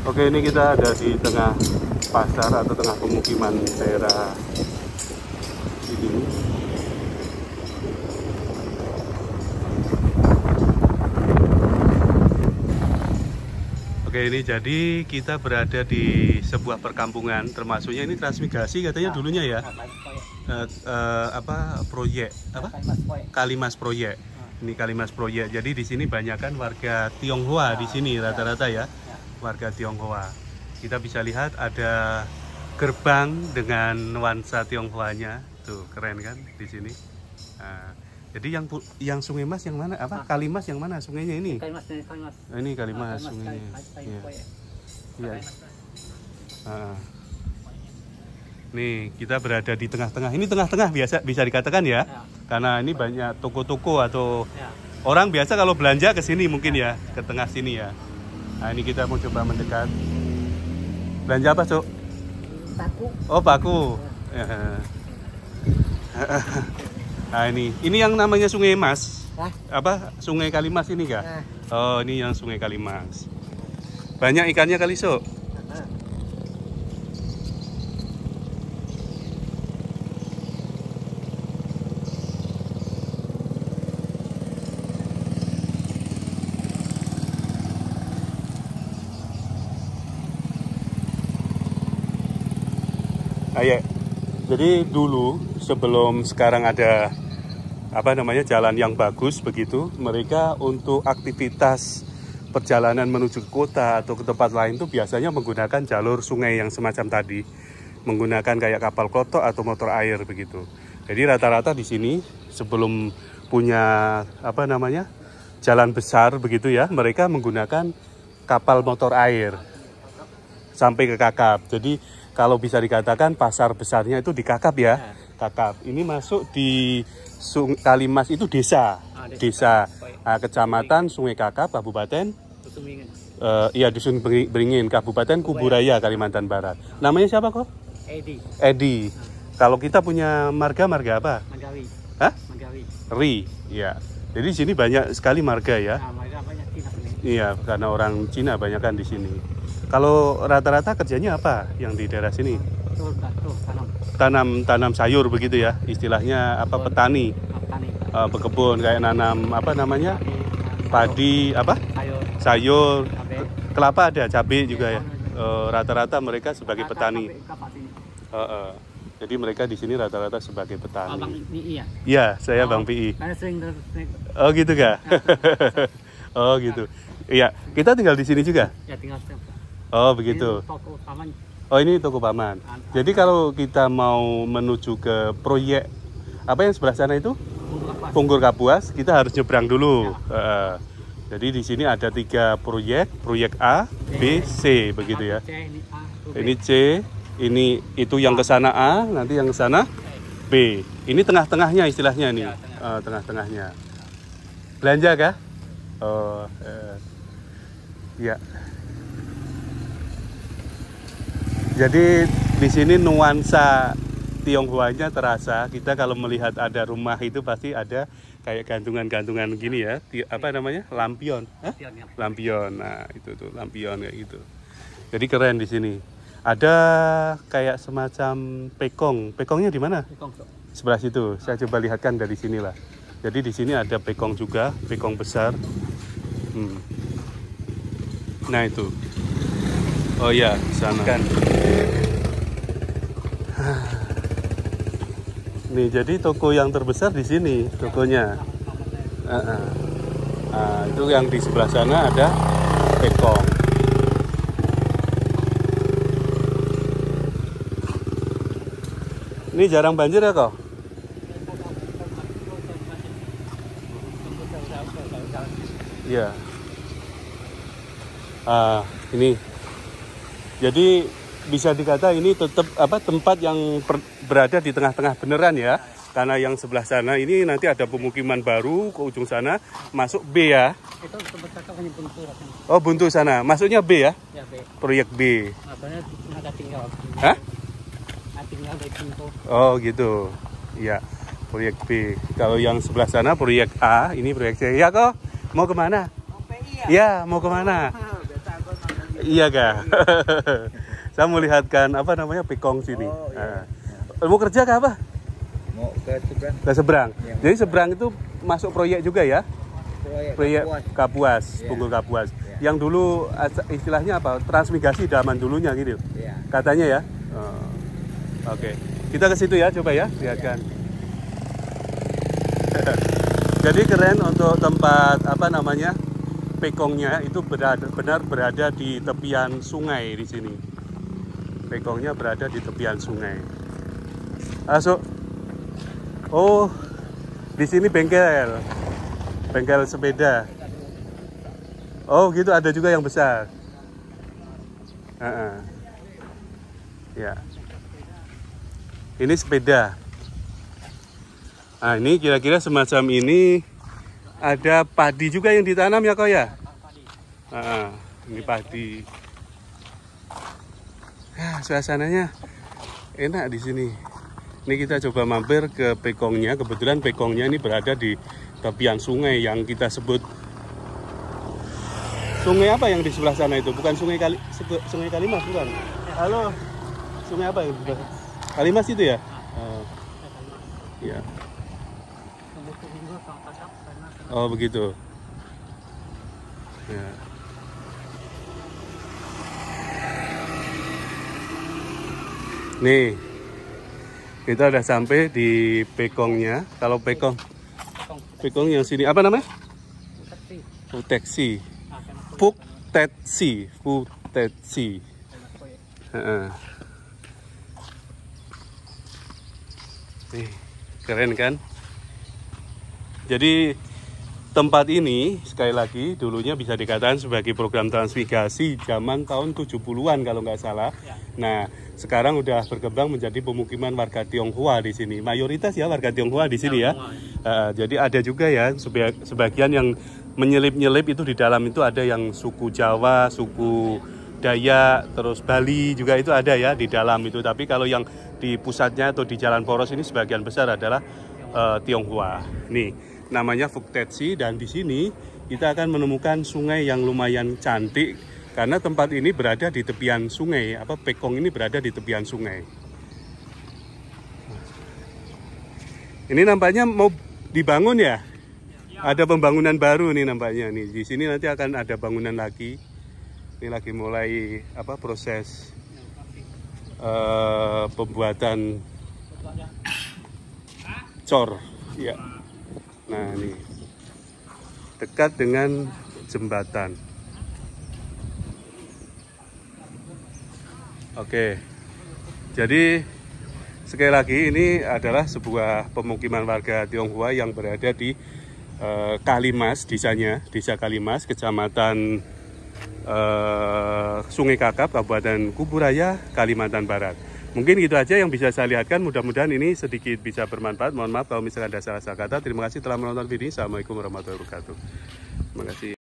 Oke, ini kita ada di tengah pasar atau tengah pemukiman daerah ini. Oke, ini jadi kita berada di sebuah perkampungan, termasuknya ini transmigrasi katanya dulunya ya. Proyek apa? Kalimas Proyek. Ini Kalimas Proyek. Jadi di sini banyakkan warga Tionghoa di sini rata-rata ya. Warga Tionghoa. Kita bisa lihat ada gerbang dengan nuansa Tionghoanya. Tuh, keren kan di sini. Nah, jadi yang Sungai Mas yang mana? Apa? Kalimas yang mana sungainya ini? Kalimas. Ini Kalimas sungainya. Iya. Nih, kita berada di tengah-tengah. Ini tengah-tengah bisa dikatakan ya. Karena ini banyak toko-toko atau orang biasa kalau belanja ke sini mungkin ya, ke tengah sini ya. Nah, ini kita mau coba mendekat. Belanja apa, Cuk? Paku. Oh, paku. Nah, ini yang namanya Sungai Mas. Apa? Sungai Kalimas ini kah? Oh, ini yang Sungai Kalimas. Banyak ikannya kali, Cuk. Ayo. Jadi dulu sebelum sekarang ada jalan yang bagus begitu, mereka untuk aktivitas perjalanan menuju ke kota atau ke tempat lain tuh biasanya menggunakan jalur sungai yang semacam tadi, menggunakan kayak kapal klotok atau motor air begitu. Jadi rata-rata di sini sebelum punya jalan besar begitu ya, mereka menggunakan kapal motor air sampai ke Kakap. Jadi kalau bisa dikatakan pasar besarnya itu di Kakap ya. Kakap. Ini masuk di Kalimas itu desa. Kecamatan Sungai Kakap, Kabupaten Dusun Beringin, Kabupaten Kuburaya, Kalimantan Barat. Namanya siapa kok? Edi. Kalau kita punya marga apa? Magawi. Hah? Magawi. Ri. Ya. Jadi di sini banyak sekali marga ya. Marga banyak Cina sini. Iya, karena orang Cina banyak kan di sini. Kalau rata-rata kerjanya apa yang di daerah sini? Tanam sayur begitu ya, istilahnya apa, petani. Berkebun kayak nanam padi, sayur, kelapa ada, cabai juga ya. Rata-rata mereka sebagai petani. Jadi mereka di sini rata-rata sebagai petani. Bang PI ya? Iya, saya Bang PI. Oh gitu kah? Oh gitu. Iya, kita tinggal di sini juga. Ya, tinggal. Oh begitu. Oh ini toko paman. Jadi kalau kita mau menuju ke proyek apa yang sebelah sana itu? Punggur Kapuas, kita harus nyebrang dulu. Jadi di sini ada 3 proyek A, B, C begitu ya. Ini C, itu yang ke sana A, nanti yang ke sana B. Ini tengah-tengahnya istilahnya nih. Tengah-tengahnya. Belanja kah? Oh, ya. Jadi di sini nuansa Tionghoanya terasa. Kita kalau melihat ada rumah itu pasti ada kayak gantungan-gantungan gini ya. Lampion. Lampion. Nah, itu tuh lampion kayak gitu. Jadi keren di sini. Ada kayak semacam pekong. Pekongnya di mana? Sebelah situ. Saya coba lihatkan dari sinilah. Jadi di sini ada pekong juga, pekong besar. Nah, itu. Oh ya, sana kan. Nih, jadi toko yang terbesar di sini tokonya. Itu yang di sebelah sana ada pekong. Ini jarang banjir ya kok? Iya. Ini. Jadi bisa dikata ini tetap tempat yang berada di tengah-tengah beneran ya. Karena yang sebelah sana ini nanti ada pemukiman baru ke ujung sana, masuk B ya. Itu tempat hanya Buntu. Oh, Buntu sana. Masuknya B ya? Ya, B. Proyek B. Ada tinggal. Hah? Tinggal dari Buntu. Oh, gitu. Iya. Proyek B. Kalau yang sebelah sana proyek A, ini proyek C. Ya kok? Mau kemana? Mau PI ya? Ya, mau kemana? Iya kah? Saya melihatkan apa namanya pekong sini. Oh, iya. Mau kerja kah apa? Mau ke seberang. Ke seberang. Iya, Jadi seberang itu masuk proyek juga ya? Proyek Kapuas, Iya. Punggul Kapuas. Iya. Yang dulu istilahnya apa? Transmigrasi zaman dulunya gitu. Iya. Katanya ya. Oke. Kita ke situ ya, coba ya, lihatkan. Jadi keren untuk tempat apa namanya? Pekongnya itu benar berada di tepian sungai di sini. Pekongnya berada di tepian sungai. Masuk. Oh, di sini bengkel sepeda. Oh gitu, ada juga yang besar. Ya. Ini sepeda. Nah ini kira-kira semacam ini. Ada padi juga yang ditanam ya kok ya? Ini padi. Suasananya enak di sini. Ini kita coba mampir ke pekongnya. Kebetulan pekongnya ini berada di tepian sungai yang kita sebut. Sungai apa yang di sebelah sana itu? Bukan Sungai Kalimas, bukan? Halo. Sungai apa yang di sebelah? Kalimas itu ya? Iya. Oh begitu. Ya. Nih, kita udah sampai di pekongnya. Kalau pekong yang sini apa namanya? Puteksi. Nih, keren kan? Jadi tempat ini sekali lagi dulunya bisa dikatakan sebagai program transmigrasi zaman tahun 70-an kalau nggak salah. Nah, sekarang udah berkembang menjadi pemukiman warga Tionghoa di sini. Mayoritas ya warga Tionghoa di sini ya. Jadi ada juga ya sebagian yang menyelip-nyelip itu di dalam itu ada yang suku Jawa, suku Dayak, terus Bali juga itu ada ya di dalam itu. Tapi kalau yang di pusatnya atau di Jalan Poros ini sebagian besar adalah Tionghoa. Nih. Namanya Fuktetsi, dan di sini kita akan menemukan sungai yang lumayan cantik karena tempat ini berada di tepian sungai. Pekong ini berada di tepian sungai. Ini nampaknya mau dibangun ya? Ada pembangunan baru nih nampaknya nih. Di sini nanti akan ada bangunan lagi. Ini lagi mulai proses pembuatan cor. Ya. Nah ini dekat dengan jembatan. Oke, jadi sekali lagi ini adalah sebuah pemukiman warga Tionghoa yang berada di Kalimas, Desa Kalimas, Kecamatan Sungai Kakap, Kabupaten Kuburaya, Kalimantan Barat. Mungkin itu aja yang bisa saya lihatkan. Mudah-mudahan ini sedikit bisa bermanfaat. Mohon maaf kalau misalnya ada salah kata. Terima kasih telah menonton video. Assalamualaikum warahmatullahi wabarakatuh. Terima kasih.